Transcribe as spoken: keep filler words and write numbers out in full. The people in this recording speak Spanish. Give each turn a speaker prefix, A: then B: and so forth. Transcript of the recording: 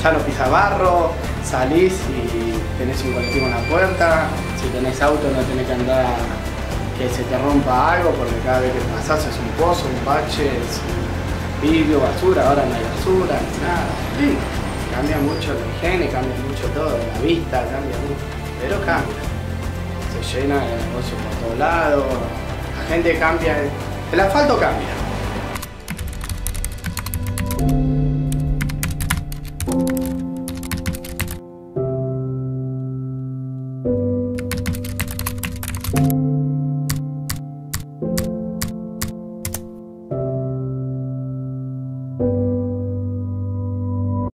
A: ya no pisas barro, salís y tenés un colectivo en la puerta, si tenés auto no tenés que andar que se te rompa algo porque cada vez que pasás es un pozo, un bache, es un vidrio, basura, ahora no hay basura, ni nada. Sí, cambia mucho la higiene, cambia mucho todo, la vista cambia mucho, pero cambia. Se llena de negocios por todos lados, la gente cambia, el asfalto cambia.